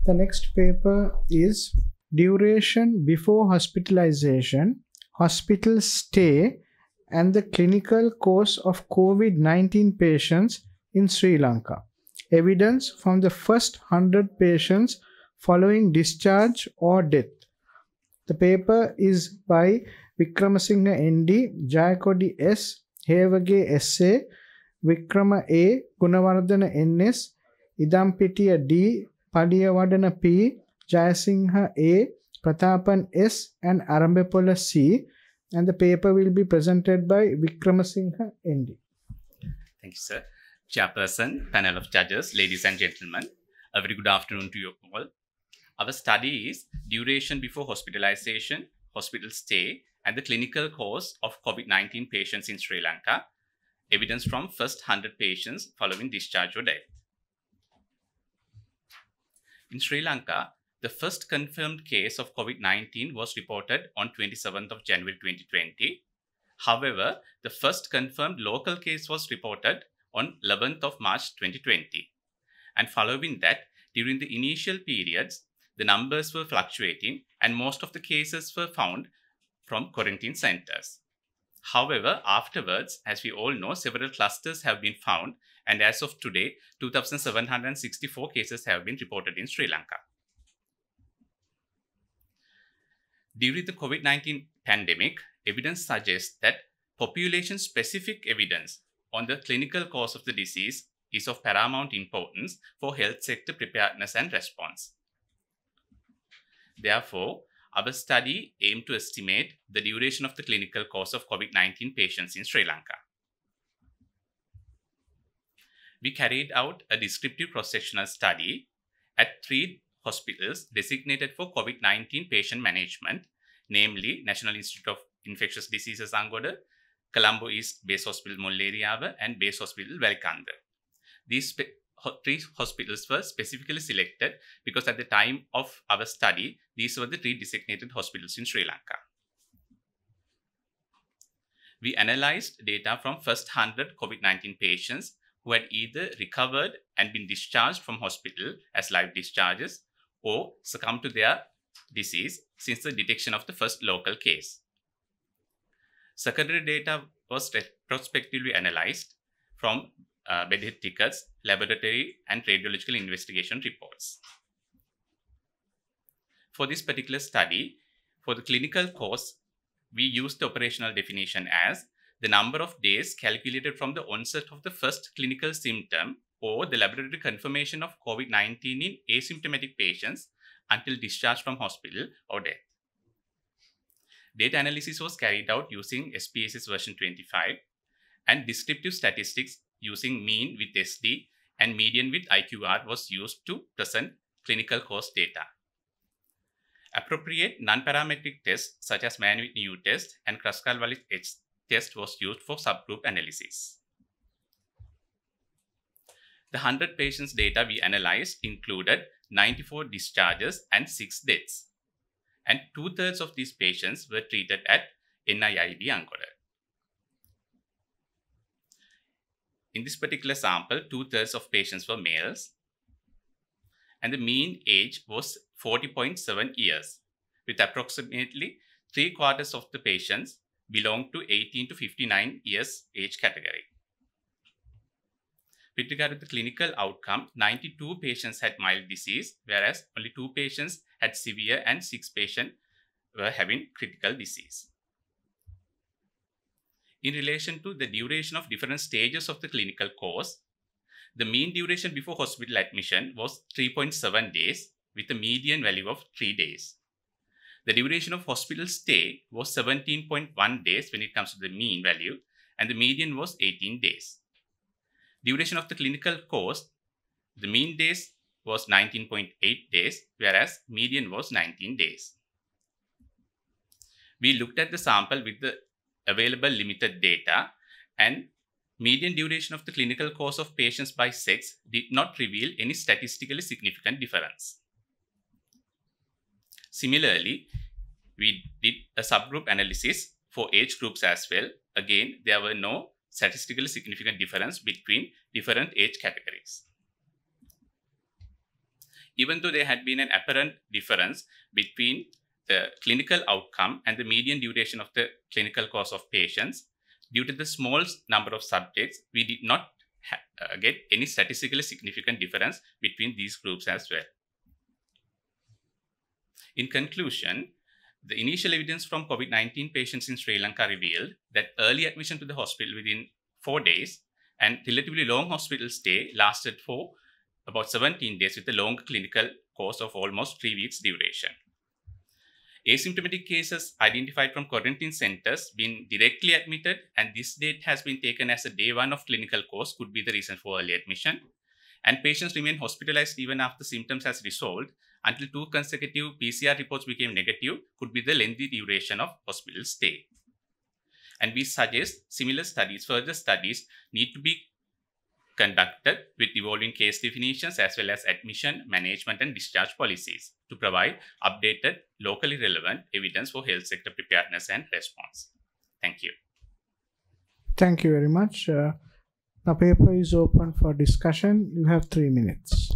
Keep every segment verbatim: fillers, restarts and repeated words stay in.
The next paper is Duration before hospitalization, hospital stay, and the clinical course of COVID nineteen patients in Sri Lanka. Evidence from the first one hundred patients following discharge or death. The paper is by Vikramasinghe N D, Jayakodi S, Hevage S A, Vikrama A, Gunawardana N S, Idampitiya D, Padiyawadana P, Jayasingha A, Prathapan S, and Arambepola C, and the paper will be presented by Vikramasinghe N D. Thank you, sir. Chairperson, panel of judges, ladies and gentlemen, a very good afternoon to you all. Our study is duration before hospitalization, hospital stay, and the clinical course of COVID nineteen patients in Sri Lanka. Evidence from first one hundred patients following discharge or death. In Sri Lanka, the first confirmed case of COVID nineteen was reported on twenty-seventh of January twenty twenty. However, the first confirmed local case was reported on eleventh of March twenty twenty. And following that, during the initial periods, the numbers were fluctuating and most of the cases were found from quarantine centers. However, afterwards, as we all know, several clusters have been found, and as of today, two thousand seven hundred sixty-four cases have been reported in Sri Lanka. During the COVID nineteen pandemic, evidence suggests that population-specific evidence on the clinical cause of the disease is of paramount importance for health sector preparedness and response. Therefore, our study aimed to estimate the duration of the clinical course of COVID nineteen patients in Sri Lanka. We carried out a descriptive cross-sectional study at three hospitals designated for COVID nineteen patient management, namely National Institute of Infectious Diseases Angoda, Colombo East Base Hospital Mulleriyawa, and Base Hospital Velikanda. These three hospitals were specifically selected because at the time of our study, these were the three designated hospitals in Sri Lanka. We analyzed data from first one hundred COVID nineteen patients who had either recovered and been discharged from hospital as live discharges or succumbed to their disease since the detection of the first local case. Secondary data was retrospectively analyzed from uh, bedhead tickets, laboratory and radiological investigation reports. For this particular study, for the clinical course, we used the operational definition as the number of days calculated from the onset of the first clinical symptom or the laboratory confirmation of COVID nineteen in asymptomatic patients until discharge from hospital or death. Data analysis was carried out using S P S S version twenty-five, and descriptive statistics using mean with S D and median with I Q R was used to present clinical course data. Appropriate non-parametric tests such as Mann-Whitney U test and Kruskal-Wallis H test was used for subgroup analysis. The one hundred patients data we analyzed included ninety-four discharges and six deaths, and two-thirds of these patients were treated at N I I D Angoda. In this particular sample, two-thirds of patients were males, and the mean age was forty point seven years, with approximately three quarters of the patients belonged to eighteen to fifty-nine years age category. With regard to the clinical outcome, ninety-two patients had mild disease, whereas only two patients had severe and six patients were having critical disease. In relation to the duration of different stages of the clinical course, the mean duration before hospital admission was three point seven days with a median value of three days. The duration of hospital stay was seventeen point one days when it comes to the mean value, and the median was eighteen days. Duration of the clinical course, the mean days was nineteen point eight days, whereas median was nineteen days. We looked at the sample with the available limited data, and median duration of the clinical course of patients by sex did not reveal any statistically significant difference. Similarly, we did a subgroup analysis for age groups as well. Again, there were no statistically significant difference between different age categories. even though there had been an apparent difference between the clinical outcome and the median duration of the clinical course of patients, due to the small number of subjects, we did not ha- uh, get any statistically significant difference between these groups as well. In conclusion, the initial evidence from COVID nineteen patients in Sri Lanka revealed that early admission to the hospital within four days and relatively long hospital stay lasted for about seventeen days with a long clinical course of almost three weeks duration. Asymptomatic cases identified from quarantine centers being directly admitted, and this date has been taken as a day one of clinical course, could be the reason for early admission. And patients remain hospitalized even after symptoms has resolved until two consecutive P C R reports became negative, could be the lengthy duration of hospital stay. And we suggest similar studies, further studies need to be conducted with evolving case definitions as well as admission, management and discharge policies to provide updated, locally relevant evidence for health sector preparedness and response. Thank you. Thank you very much. Uh, the paper is open for discussion. You have three minutes.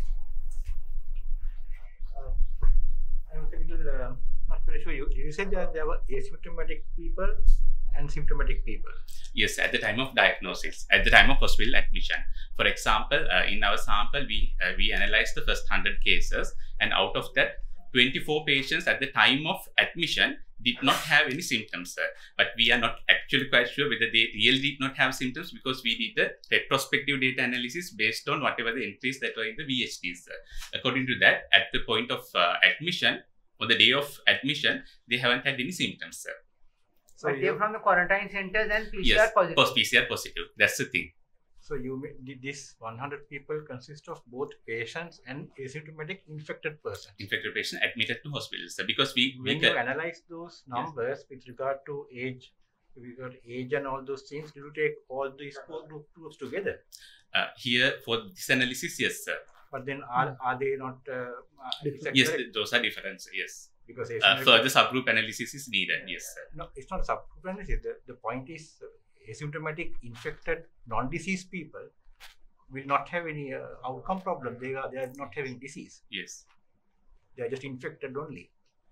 I'm uh, not very sure. You, you said that there were asymptomatic people and symptomatic people. Yes, at the time of diagnosis, at the time of hospital admission. For example, uh, in our sample, we uh, we analyzed the first one hundred cases, and out of that, twenty-four patients at the time of admission did not have any symptoms, sir. But we are not actually quite sure whether they really did not have symptoms, because we did the retrospective data analysis based on whatever the entries that were in the V H Ts, sir. According to that, at the point of uh, admission, on the day of admission, they haven't had any symptoms, sir. So but they're from the quarantine centers and P C R yes, positive. Post P C R positive. That's the thing. So you did this one hundred people consist of both patients and asymptomatic infected persons. Infected patient admitted to hospitals, sir, because we when we you analyze those numbers, yes, with regard to age, with regard to age and all those things, do you take all these groups together? Uh, here for this analysis, yes, sir. But then are are they not? Uh, yes, correct? Those are different. Yes. Because uh, further subgroup analysis is needed. Yes, sir. No, it's not subgroup analysis. The, the point is uh, asymptomatic infected non-disease people will not have any uh, outcome problem. They are they are not having disease. Yes. They are just infected only,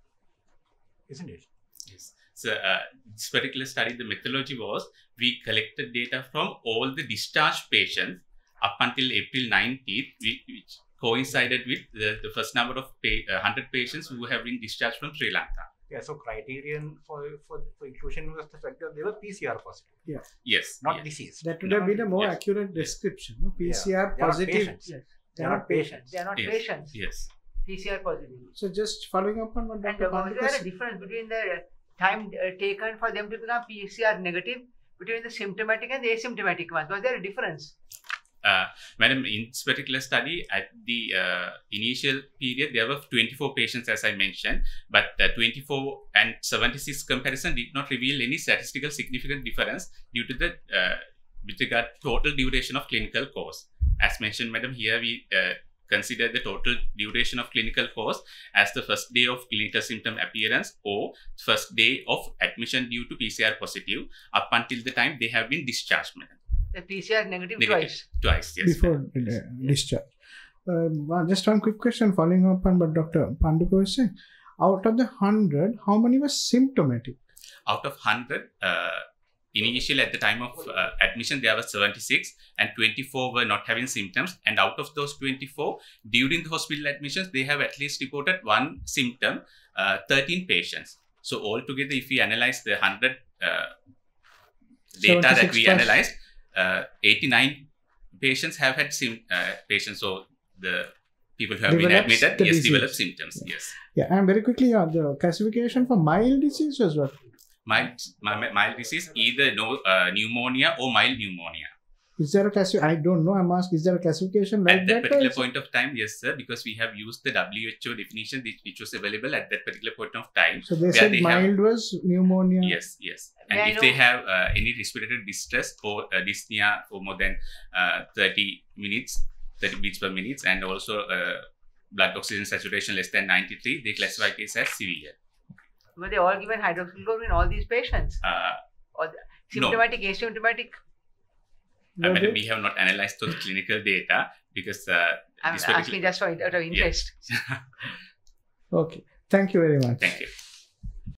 isn't it? Yes. So uh, this particular study, the methodology was we collected data from all the discharged patients up until April nineteenth, which coincided with the, the first number of pay, uh, one hundred patients who have been discharged from Sri Lanka. Yeah, so criterion for, for, for inclusion was the fact that they were P C R positive. Yeah. Yes. Not yes. disease. That would have been a more yes. accurate description. No? P C R yeah. positive. Yes. They they are not patients. They are not yes. patients. Yes. P C R positive. So just following up on what Doctor And was there a difference between the time uh, taken for them to become P C R negative between the symptomatic and the asymptomatic ones? Was there a difference? Uh, Madam, in this particular study, at the uh, initial period, there were twenty-four patients, as I mentioned, but the twenty-four and seventy-six comparison did not reveal any statistical significant difference due to the uh, with regard to total duration of clinical course. As mentioned, Madam, here we uh, consider the total duration of clinical course as the first day of clinical symptom appearance or first day of admission due to P C R positive up until the time they have been discharged, Madam. The P C R negative, negative twice. Twice, yes. Before uh, discharge. Uh, just one quick question following up on what Doctor Pandukar was saying. Out of the one hundred, how many were symptomatic? Out of one hundred, uh, initially at the time of uh, admission, there were seventy-six and twenty-four were not having symptoms. And out of those twenty-four, during the hospital admissions, they have at least reported one symptom, uh, thirteen patients. So altogether, if we analyze the one hundred uh, data that we plus. analyzed, uh, eighty-nine patients have had sim uh, patients. So the people who have Develops been admitted, yes, disease. develop symptoms. Yeah. Yes. Yeah, and very quickly, uh, the classification for mild disease was what? Mild, mild disease, either no uh, pneumonia or mild pneumonia. Is there a classification? I don't know. I'm asking, is there a classification like at that, that particular or? point of time? Yes, sir, because we have used the W H O definition which, which was available at that particular point of time. So they said they mild have, was pneumonia. Yes, yes. And May if they have uh, any respiratory distress or uh, dyspnea for more than uh, thirty minutes, thirty beats per minute, and also uh, blood oxygen saturation less than ninety-three, they classify it as severe. Were they all given hydroxychloroquine in all these patients? Uh, or the symptomatic, no. asymptomatic? I mean, we have not analyzed those clinical data because uh, I'm this asking particular- just for out of interest. Okay. Thank you very much. Thank you.